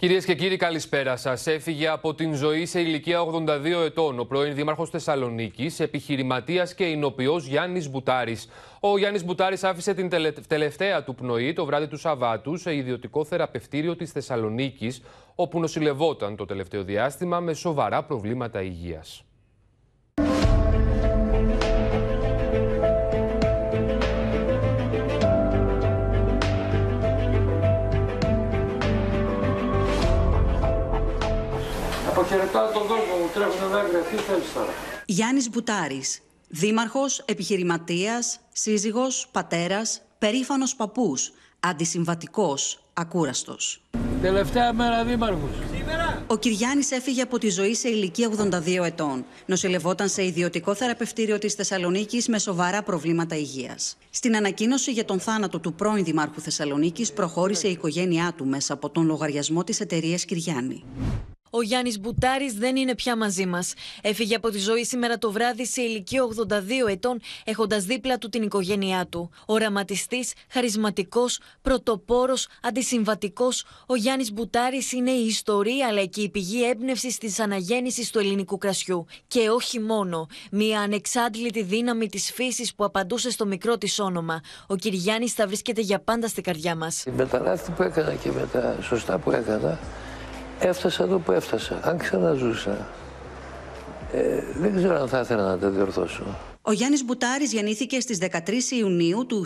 Κυρίες και κύριοι, καλησπέρα σας. Έφυγε από την ζωή σε ηλικία 82 ετών ο πρώην Δήμαρχος Θεσσαλονίκης, επιχειρηματίας και ηνοποιός Γιάννης Μπουτάρης. Ο Γιάννης Μπουτάρης άφησε την τελευταία του πνοή το βράδυ του Σαββάτου σε ιδιωτικό θεραπευτήριο της Θεσσαλονίκης, όπου νοσηλευόταν το τελευταίο διάστημα με σοβαρά προβλήματα υγείας. Αποχαιρετάω τον κόσμο μου, τρέχουν δάκρυα, τι θέλεις τώρα. Γιάννης Μπουτάρης, δήμαρχος, επιχειρηματίας, σύζυγος, πατέρας, περήφανος παππούς, αντισυμβατικός, ακούραστος. Τελευταία μέρα δήμαρχος. Ο Κυριάννης έφυγε από τη ζωή σε ηλικία 82 ετών. Νοσηλευόταν σε ιδιωτικό θεραπευτήριο της Θεσσαλονίκης με σοβαρά προβλήματα υγείας. Στην ανακοίνωση για τον θάνατο του πρώην Δημάρχου Θεσσαλονίκης προχώρησε η οικογένειά του μέσα από τον λογαριασμό της εταιρείας Κυριάννη. Ο Γιάννης Μπουτάρης δεν είναι πια μαζί μας. Έφυγε από τη ζωή σήμερα το βράδυ σε ηλικία 82 ετών, έχοντας δίπλα του την οικογένειά του. Οραματιστής, χαρισματικός, πρωτοπόρος, αντισυμβατικός, ο Γιάννης Μπουτάρης είναι η ιστορία αλλά και η πηγή έμπνευσης της αναγέννησης του ελληνικού κρασιού. Και όχι μόνο. Μια ανεξάντλητη δύναμη της φύσης που απαντούσε στο μικρό της όνομα. Ο Κυριάννης θα βρίσκεται για πάντα στην καρδιά μας. Με τα λάθη που έκανα και με τα σωστά που έκανα, έφτασα εδώ που έφτασα. Αν ξαναζούσα, δεν ξέρω αν θα ήθελα να τα διορθώσω. Ο Γιάννης Μπουτάρης γεννήθηκε στις 13 Ιουνίου του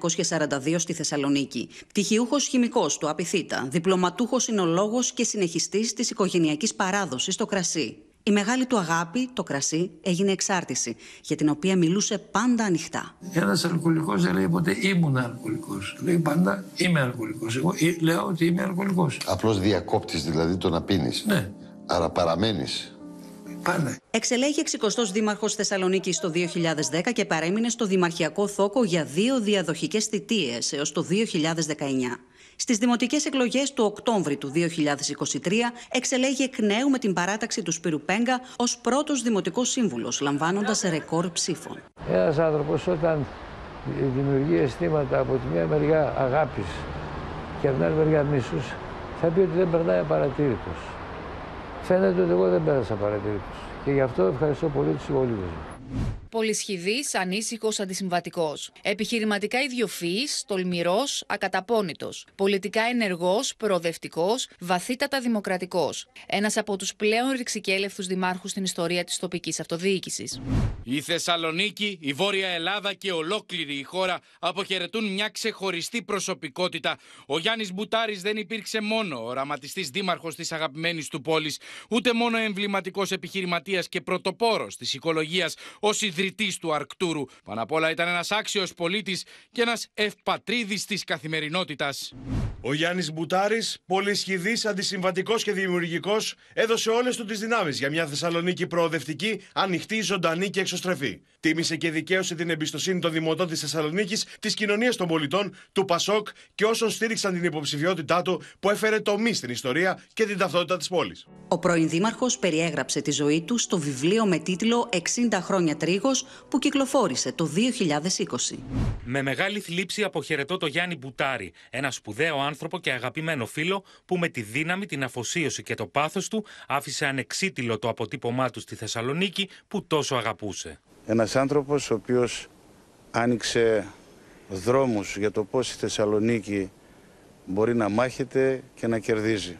1942 στη Θεσσαλονίκη. Πτυχιούχος χημικός του Απιθύτα, διπλωματούχος εινολόγος και συνεχιστής της οικογενειακής παράδοσης στο κρασί. Η μεγάλη του αγάπη, το κρασί, έγινε εξάρτηση, για την οποία μιλούσε πάντα ανοιχτά. Ένας αλκοολικός δεν λέει ποτέ ήμουν αλκοολικός. Λέει πάντα είμαι αλκοολικός. Εγώ λέω ότι είμαι αλκοολικός. Απλώς διακόπτεις δηλαδή το να πίνεις. Ναι. Άρα παραμένεις. Πάντα. Εξελέγει 60ος δήμαρχος Θεσσαλονίκης το 2010 και παρέμεινε στο δημαρχιακό θόκο για 2 διαδοχικές θητείες έως το 2019. Στις δημοτικές εκλογές του Οκτώβρη του 2023 εξελέγει εκ νέου με την παράταξη του Σπύρου Πέγκα ως πρώτος δημοτικός σύμβουλος, λαμβάνοντας ρεκόρ ψήφων. Ένας άνθρωπος όταν δημιουργεί αισθήματα από τη μια μεριά αγάπης και από την άλλη μεριά μίσους, θα πει ότι δεν περνάει απαρατήρητος. Φαίνεται ότι εγώ δεν πέρασα απαρατήρητος. Και γι' αυτό ευχαριστώ πολύ τους συμπολίτες μου. Πολυσχηδής, ανήσυχος, αντισυμβατικός. Επιχειρηματικά ιδιοφυής, τολμηρός, ακαταπώνητος. Πολιτικά ενεργός, προοδευτικός, βαθύτατα δημοκρατικός. Ένας από τους πλέον ρηξικέλευθους δημάρχους στην ιστορία της τοπικής αυτοδιοίκησης. Η Θεσσαλονίκη, η Βόρεια Ελλάδα και ολόκληρη η χώρα αποχαιρετούν μια ξεχωριστή προσωπικότητα. Ο Γιάννης Μπουτάρης δεν υπήρξε μόνο οραματιστής δήμαρχος της αγαπημένης του πόλης, ούτε μόνο εμβληματικός επιχειρηματίας και πρωτοπόρος της οικολογίας, ως ιδρυτής του Αρκτούρου. Πάνω απ' όλα ήταν ένας άξιος πολίτης και ένας ευπατρίδης της καθημερινότητας. Ο Γιάννης Μπουτάρης, πολυσχηδής, αντισυμβατικός και δημιουργικός, έδωσε όλες του τις δυνάμεις για μια Θεσσαλονίκη προοδευτική, ανοιχτή, ζωντανή και εξωστρεφή. Τίμησε και δικαίωσε την εμπιστοσύνη των δημοτών της Θεσσαλονίκης, της κοινωνίας των πολιτών, του Πασόκ και όσων στήριξαν την υποψηφιότητά του, που έφερε τομή στην ιστορία και την ταυτότητα της πόλης. Ο πρώην δήμαρχος περιέγραψε τη ζωή του στο βιβλίο με τίτλο «60 χρόνια τρίγος» που κυκλοφόρησε το 2020. Με μεγάλη θλίψη αποχαιρετώ το Γιάννη Μπουτάρη, ένα σπουδαίο άνθρωπο και αγαπημένο φίλο που με τη δύναμη, την αφοσίωση και το πάθος του άφησε ανεξίτηλο το αποτύπωμά του στη Θεσσαλονίκη που τόσο αγαπούσε. Ένας άνθρωπος ο οποίος άνοιξε δρόμους για το πώς η Θεσσαλονίκη μπορεί να μάχεται και να κερδίζει.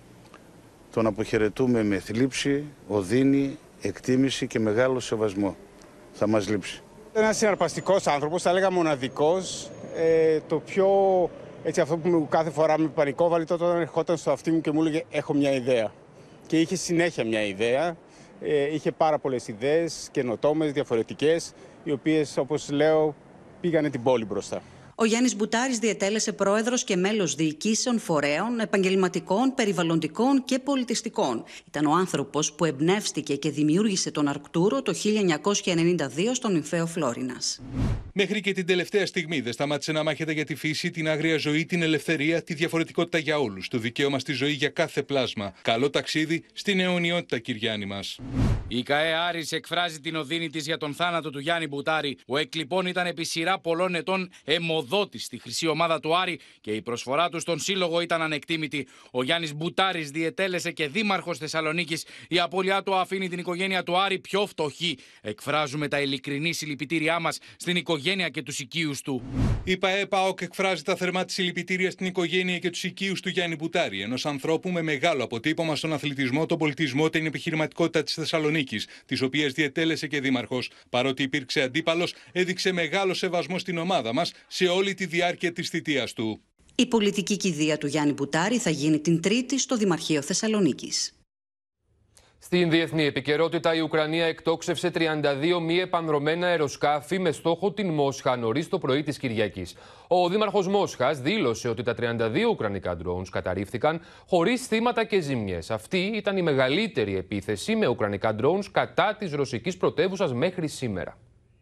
Τον αποχαιρετούμε με θλίψη, οδύνη, εκτίμηση και μεγάλο σεβασμό. Θα μας λείψει. Ένας συναρπαστικός άνθρωπος, θα έλεγα μοναδικός. Το πιο, έτσι, αυτό που κάθε φορά με πανικόβαλε τότε όταν ερχόταν στο αυτί μου και μου έλεγε έχω μια ιδέα. Και είχε συνέχεια μια ιδέα. Είχε πάρα πολλές ιδέες, καινοτόμες, διαφορετικές, οι οποίες, όπως λέω, πήγανε την πόλη μπροστά. Ο Γιάννης Μπουτάρης διετέλεσε πρόεδρος και μέλος διοικήσεων φορέων, επαγγελματικών, περιβαλλοντικών και πολιτιστικών. Ήταν ο άνθρωπος που εμπνεύστηκε και δημιούργησε τον Αρκτούρο το 1992 στον νυμφαίο Φλόρινας. Μέχρι και την τελευταία στιγμή δεν σταμάτησε να μάχεται για τη φύση, την άγρια ζωή, την ελευθερία, τη διαφορετικότητα για όλους, το δικαίωμα στη ζωή για κάθε πλάσμα. Καλό ταξίδι στην αιωνιότητα, Κυριάννη μας. Η ΚΑΕ Άρης εκφράζει την οδύνη της για τον θάνατο του Γιάννη Μπουτάρη. Ο Εκλειπών ήταν επί σειρά πολλών ετών αιμοδότης στη χρυσή ομάδα του Άρη και η προσφορά του στον σύλλογο ήταν ανεκτήμητη. Ο Γιάννης Μπουτάρης διετέλεσε και δήμαρχος Θεσσαλονίκης. Η απώλειά του αφήνει την οικογένεια του Άρη πιο φτωχή. Εκφράζουμε τα ειλικρινή συλληπιτήριά μας στην οικογένεια και τους οικείους του. Η ΠΑΕ-ΠΑΟΚ εκφράζει τα θερμά της συλληπιτήρια στην οικογένεια και τους οικείους του Γιάννη Μπουτάρη, ενός ανθρώπου με μεγάλο αποτύπωμα στον αθλητισμό, τον πολιτισμό, την επιχειρηματικότητα της Θεσσαλονίκης, της οποίας διετέλεσε και δήμαρχος. Παρότι υπήρξε αντίπαλος, έδειξε μεγάλο σεβασμό στην ομάδα μας σε όλη τη διάρκεια της θητείας του. Η πολιτική κηδεία του Γιάννη Μπουτάρη θα γίνει την Τρίτη στο Δημαρχείο Θεσσαλονίκης. Στην διεθνή επικαιρότητα, η Ουκρανία εκτόξευσε 32 μη επανδρωμένα αεροσκάφη με στόχο την Μόσχα νωρίς το πρωί της Κυριακής. Ο δήμαρχος Μόσχας δήλωσε ότι τα 32 ουκρανικά drones καταρρίφθηκαν χωρίς θύματα και ζημιές. Αυτή ήταν η μεγαλύτερη επίθεση με ουκρανικά drones κατά της ρωσικής πρωτεύουσας μέχρι σήμερα.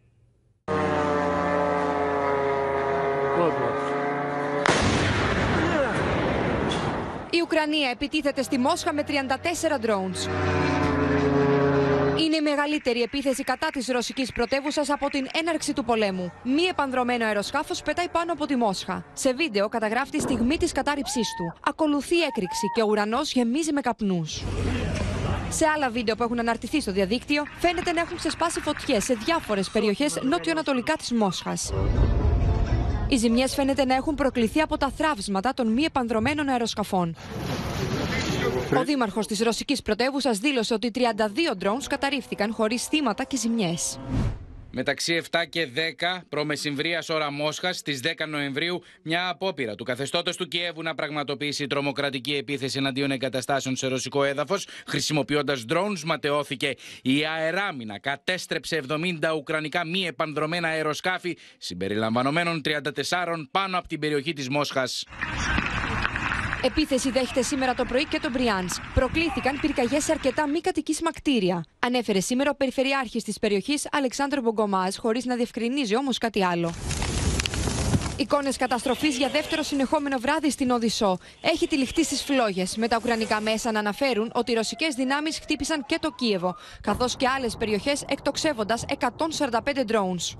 Η Ουκρανία επιτίθεται στη Μόσχα με 34 drones. Είναι η μεγαλύτερη επίθεση κατά της ρωσικής πρωτεύουσας από την έναρξη του πολέμου. Μη επανδρωμένο αεροσκάφος πετάει πάνω από τη Μόσχα. Σε βίντεο καταγράφει τη στιγμή της κατάρριψής του. Ακολουθεί έκρηξη και ο ουρανός γεμίζει με καπνούς. Σε άλλα βίντεο που έχουν αναρτηθεί στο διαδίκτυο, φαίνεται να έχουν ξεσπάσει φωτιές σε διάφορες περιοχές νότιο-ανατολικά της Μόσχας. Οι ζημιές φαίνεται να έχουν προκληθεί από τα θραύσματα των μη επανδρωμένων αεροσκαφών. Ο δήμαρχος της ρωσικής πρωτεύουσας δήλωσε ότι 32 drones καταρρίφθηκαν χωρίς θύματα και ζημιές. Μεταξύ 7 και 10 προμεσημβρίας ώρα Μόσχας στις 10 Νοεμβρίου, μια απόπειρα του καθεστώτος του Κιέβου να πραγματοποιήσει τρομοκρατική επίθεση εναντίον εγκαταστάσεων σε ρωσικό έδαφος, χρησιμοποιώντας drones, ματαιώθηκε. Η αεράμινα κατέστρεψε 70 ουκρανικά μη επανδρωμένα αεροσκάφη, συμπεριλαμβανομένων 34 πάνω από την περιοχή της Μόσχας. Επίθεση δέχεται σήμερα το πρωί και το Μπριάνσκ. Προκλήθηκαν πυρκαγιές σε αρκετά μη κατοικήσιμα κτίρια. Ανέφερε σήμερα ο περιφερειάρχης της περιοχής Αλεξάνδρ Μπογκομάζ, χωρίς να διευκρινίζει όμως κάτι άλλο. Εικόνες καταστροφής για δεύτερο συνεχόμενο βράδυ στην Οδυσσό. Έχει τυλιχτεί στις φλόγες, με τα ουκρανικά μέσα να αναφέρουν ότι οι ρωσικές δυνάμεις χτύπησαν και το Κίεβο, καθώς και άλλες περιοχές εκτοξεύοντας 145 drones.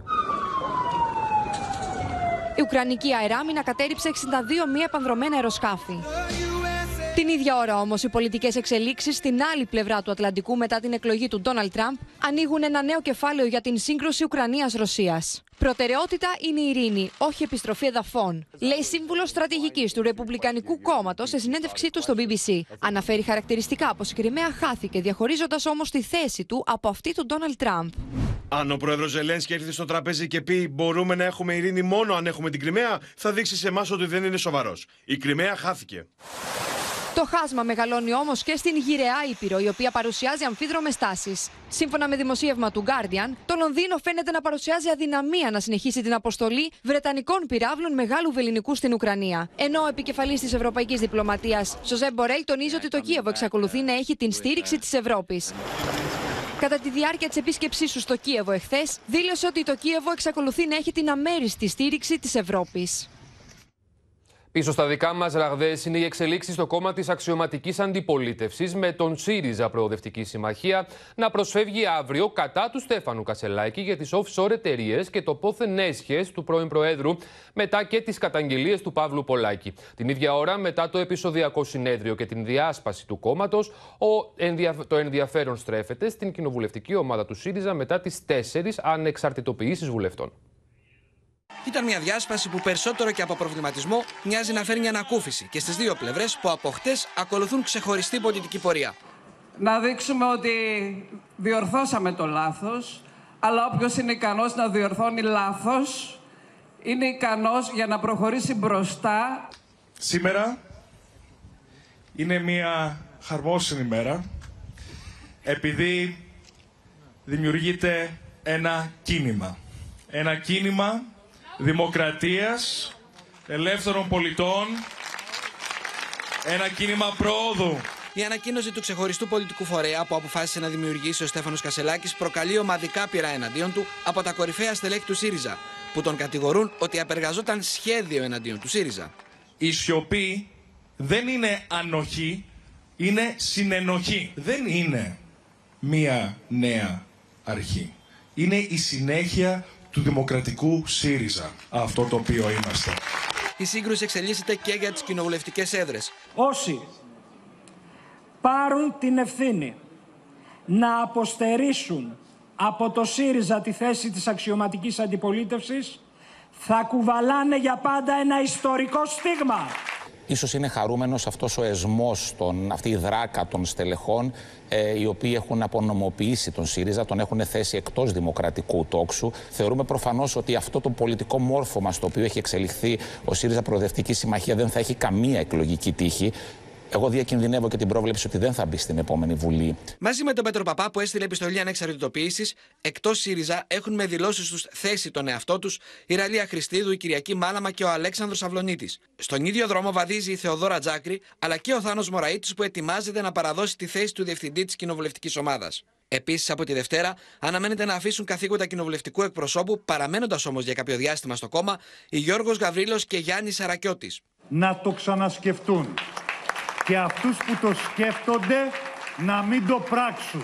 Η Ουκρανική αεράμινα κατέριψε 62 μη επανδρωμένα αεροσκάφη. Την ίδια ώρα όμως οι πολιτικές εξελίξεις στην άλλη πλευρά του Ατλαντικού μετά την εκλογή του Ντόναλντ Τραμπ ανοίγουν ένα νέο κεφάλαιο για την σύγκρουση Ουκρανίας-Ρωσίας. Προτεραιότητα είναι η ειρήνη, όχι επιστροφή εδαφών, λέει σύμβουλος στρατηγικής του Ρεπουμπλικανικού Κόμματος σε συνέντευξή του στο BBC. Αναφέρει χαρακτηριστικά πως η Κριμαία χάθηκε, διαχωρίζοντας όμως τη θέση του από αυτή του Ντόναλντ Τραμπ. Αν ο πρόεδρος Ζελένσκι έρθει στο τραπέζι και πει μπορούμε να έχουμε ειρήνη μόνο αν έχουμε την Κριμαία, θα δείξει σε εμάς ότι δεν είναι σοβαρός. Η Κριμαία χάθηκε. Το χάσμα μεγαλώνει όμως και στην γυραιά Ήπειρο, η οποία παρουσιάζει αμφίδρομες τάσεις. Σύμφωνα με δημοσίευμα του Guardian, το Λονδίνο φαίνεται να παρουσιάζει αδυναμία να συνεχίσει την αποστολή βρετανικών πυράβλων μεγάλου βελληνικού στην Ουκρανία. Ενώ ο επικεφαλής της ευρωπαϊκής διπλωματίας, Ζοζέπ Μπορέλ, τονίζει ότι το Κίεβο εξακολουθεί να έχει την στήριξη της Ευρώπης. Κατά τη διάρκεια της επίσκεψής του στο Κίεβο εχθές, δήλωσε ότι το Κίεβο εξακολουθεί να έχει την αμέριστη στήριξη της Ευρώπης. Πίσω στα δικά μας ραγδαίες είναι οι εξελίξεις στο κόμμα της αξιωματικής αντιπολίτευσης, με τον ΣΥΡΙΖΑ Προοδευτική Συμμαχία να προσφεύγει αύριο κατά του Στέφανου Κασσελάκη για τις offshore εταιρείες και το πόθεν έσχες του πρώην Προέδρου, μετά και τις καταγγελίες του Παύλου Πολάκη. Την ίδια ώρα, μετά το επεισοδιακό συνέδριο και την διάσπαση του κόμματος, το ενδιαφέρον στρέφεται στην κοινοβουλευτική ομάδα του ΣΥΡΙΖΑ μετά τις 4 ανεξαρτητοποιήσεις βουλευτών. Ήταν μια διάσπαση που περισσότερο και από προβληματισμό μοιάζει να φέρνει ανακούφιση και στις δύο πλευρές που από χτες ακολουθούν ξεχωριστή πολιτική πορεία. Να δείξουμε ότι διορθώσαμε το λάθος, αλλά όποιος είναι ικανός να διορθώνει λάθος, είναι ικανός για να προχωρήσει μπροστά. Σήμερα είναι μια χαρμόσυνη μέρα, επειδή δημιουργείται ένα κίνημα. Ένα κίνημα δημοκρατίας, ελεύθερων πολιτών, ένα κίνημα πρόοδου Η ανακοίνωση του ξεχωριστού πολιτικού φορέα που αποφάσισε να δημιουργήσει ο Στέφανος Κασσελάκης προκαλεί ομαδικά πειρά εναντίον του από τα κορυφαία στελέχη του ΣΥΡΙΖΑ, που τον κατηγορούν ότι απεργαζόταν σχέδιο εναντίον του ΣΥΡΙΖΑ. Η σιωπή δεν είναι ανοχή, είναι συνενοχή. Δεν είναι μία νέα αρχή. Είναι η συνέχεια του δημοκρατικού ΣΥΡΙΖΑ, αυτό το οποίο είμαστε. Η σύγκρουση εξελίσσεται και για τις κοινοβουλευτικές έδρες. Όσοι πάρουν την ευθύνη να αποστερήσουν από το ΣΥΡΙΖΑ τη θέση της αξιωματικής αντιπολίτευσης θα κουβαλάνε για πάντα ένα ιστορικό στίγμα. Ίσως είναι χαρούμενος αυτός ο εσμός, αυτή η δράκα των στελεχών, οι οποίοι έχουν απονομοποιήσει τον ΣΥΡΙΖΑ, τον έχουν θέσει εκτός δημοκρατικού τόξου. Θεωρούμε προφανώς ότι αυτό το πολιτικό μόρφωμα στο οποίο έχει εξελιχθεί ο ΣΥΡΙΖΑ Προοδευτική Συμμαχία δεν θα έχει καμία εκλογική τύχη. Εγώ διακινδυνεύω και την πρόβλεψη ότι δεν θα μπει στην επόμενη Βουλή. Μαζί με τον Πέτρο Παπά, που έστειλε επιστολή ανεξαρτητοποίησης, εκτός ΣΥΡΙΖΑ έχουν με δηλώσεις τους θέσει τον εαυτό τους η Ραλία Χριστίδου, η Κυριακή Μάλαμα και ο Αλέξανδρος Αυλονίτης. Στον ίδιο δρόμο βαδίζει η Θεοδόρα Τζάκρη, αλλά και ο Θάνος Μωραΐτης, που ετοιμάζεται να παραδώσει τη θέση του διευθυντή της κοινοβουλευτικής ομάδας. Επίσης, από τη Δευτέρα, αναμένεται να αφήσουν καθήκοντα κοινοβουλευτικού εκπροσώπου, παραμένοντας όμως για κάποιο διάστημα στο κόμμα, οι Γιώργος Γαβρίλος και Γιάννης Σαρακιώτης. Να το ξανασκεφτούν. Και αυτούς που το σκέφτονται να μην το πράξουν.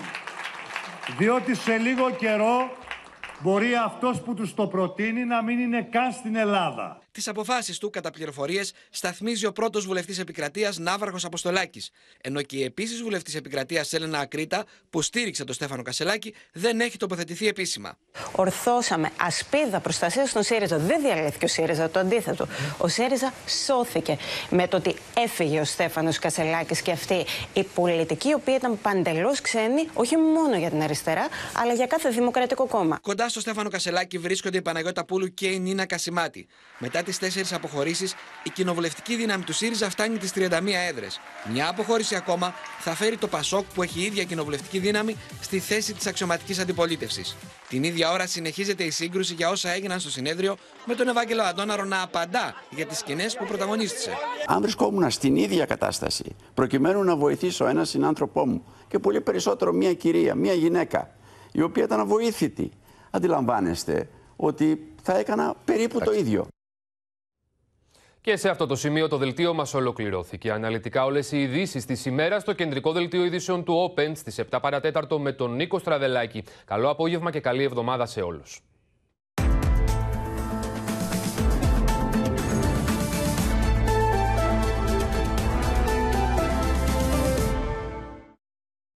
Διότι σε λίγο καιρό μπορεί αυτός που τους το προτείνει να μην είναι καν στην Ελλάδα. Τις αποφάσεις του, κατά πληροφορίες, σταθμίζει ο πρώτος βουλευτής επικρατείας Ναύαρχος Αποστολάκης. Ενώ και η επίσης βουλευτής επικρατείας Έλενα Ακρίτα, που στήριξε τον Στέφανο Κασσελάκη, δεν έχει τοποθετηθεί επίσημα. Ορθώσαμε ασπίδα προστασίας στον ΣΥΡΙΖΑ. Δεν διαλύθηκε ο ΣΥΡΙΖΑ, το αντίθετο. Ο ΣΥΡΙΖΑ σώθηκε με το ότι έφυγε ο Στέφανος Κασσελάκης και αυτή η πολιτική, η οποία ήταν παντελώς ξένη, όχι μόνο για την αριστερά, αλλά για κάθε δημοκρατικό κόμμα. Κοντά στο Στέφανο Κασσελάκη βρίσκονται η Παναγιώτα Πούλου και η Νίνα Κασιμάτη. Μετά τις 4 αποχωρήσεις, η κοινοβουλευτική δύναμη του ΣΥΡΙΖΑ φτάνει τις 31 έδρες. Μια αποχώρηση ακόμα θα φέρει το ΠΑΣΟΚ, που έχει η ίδια κοινοβουλευτική δύναμη, στη θέση της αξιωματικής αντιπολίτευσης. Την ίδια ώρα συνεχίζεται η σύγκρουση για όσα έγιναν στο συνέδριο, με τον Ευάγγελο Αντώναρο να απαντά για τις σκηνές που πρωταγωνίστησε. Αν βρισκόμουν στην ίδια κατάσταση, προκειμένου να βοηθήσω έναν συνάνθρωπό μου και πολύ περισσότερο μια κυρία, μια γυναίκα, η οποία ήταν αβοήθητη, αντιλαμβάνεστε ότι θα έκανα περίπου το ίδιο. Και σε αυτό το σημείο το δελτίο μας ολοκληρώθηκε. Αναλυτικά όλες οι ειδήσεις της ημέρας στο κεντρικό δελτίο ειδήσεων του Open στις 7 παρατέταρτο με τον Νίκο Στραβελάκη. Καλό απόγευμα και καλή εβδομάδα σε όλους.